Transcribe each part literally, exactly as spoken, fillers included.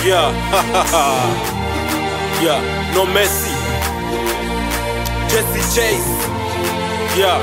Yeah, yeah, no Messi, Jesse Chase. Yeah,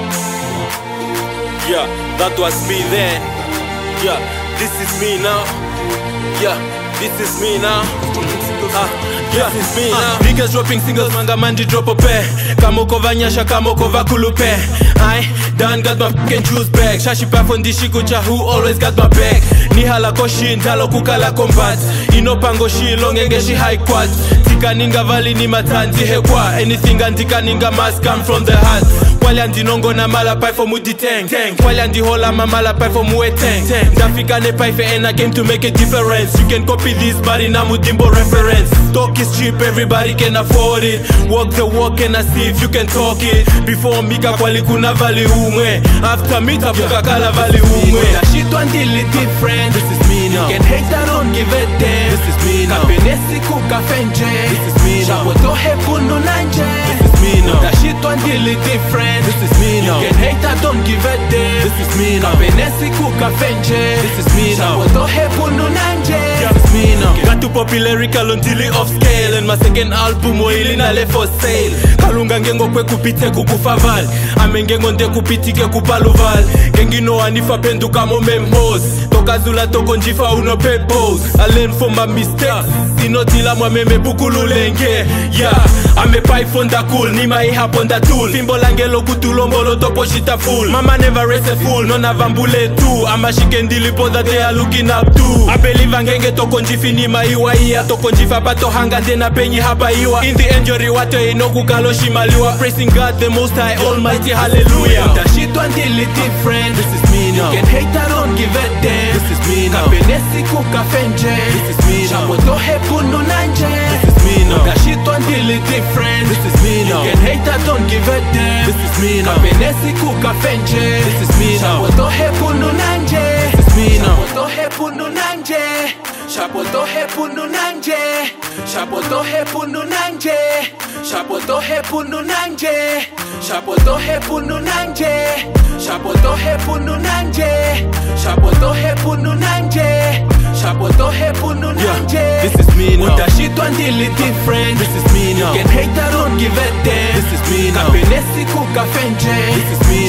yeah, that was me then. Yeah, this is me now. Yeah, this is me now. Ah, yeah, this is me now. Niggas dropping singles, manga mandi drop a pair. Kamoko vanyasha, kamoko vakulupe. I done got my fucking juice bag. Shashi pafondi shikucha who always got my back. Nihala koshi ntalo kukala combat. Ino pango shi longenge shi high quad. Tika ninga vali ni matanzi hekwa. Anything antika ninga must come from the heart. Kwali andi nongo na mala pai for mudi tank. Kwali andi hola ma mala pai for muwe tank. Dafika ne pai fe and I came to make a difference. You can copy this but in a mudimbo reference. Talk is cheap, everybody can afford it. Walk the walk and I see if you can talk it. Before mika kwali kuna vali umwe. After me tafuka kala vali umwe. That shit one deal it different. This is me now. You can hate, I don't give a damn. This is me now. Kapenesi kuka fenje. This is me now. Shaboto hepunu nanje. This is me now. That shit one deal it different. This is me now. You can hate, I don't give a damn. This is me now. Kapenesi kuka fenje. This is me now. Shaboto hepunu nanje. This is me now. Got to popular until off scale. And my second album oili na le for sale. Kalunga ngengo kwe kupite kukufaval. Amengengo nde kupitike kupaluval. Gengino anifa penduka momemos. Toka zula toko njifa uno pepos. I learn from my mistakes. Sinotila mwa meme bukulu lenge. Yeah, ame pai fonda cool. Nima iha ponda tool. Fimbo langelo kutulombolo topo shita full. Mama never raise a fool. Nona vambule too. Ama shikendili poda they are looking up to. I believe angenge toko njifi nima iwa iya. Toko njifa bato hanga dena penyi hapa iwa. In the injury wate inoku kalo shimaliwa. Praising God the most high almighty hallelujah. That shit one deal it different. This is me now. You can hate, I don't give a damn. This is me now. Kapenesi kuka fenje. This is me now. Shaboto hepunu nanje. This is me now. That shit one deal it different. This is me now. You can hate, I don't give a damn. This is me now. Kapenesi kuka fenje. This is me now. Shaboto hepunu nanje. This is me now. Shaboto hepunu nanje. Shaboto hepunu nanje. Shaboto hepunu nanje. Shaboto hepunu nanje. Shaboto hepunu nanje. Shaboto hepunu nanje. Shaboto hepunu nanje. Shaboto hepunu nanje. Yeah, this is me now. That shit one deal it different. This is me now. You can hate, I don't give a damn. This is me now. Kapenesi kuka fenje. This is me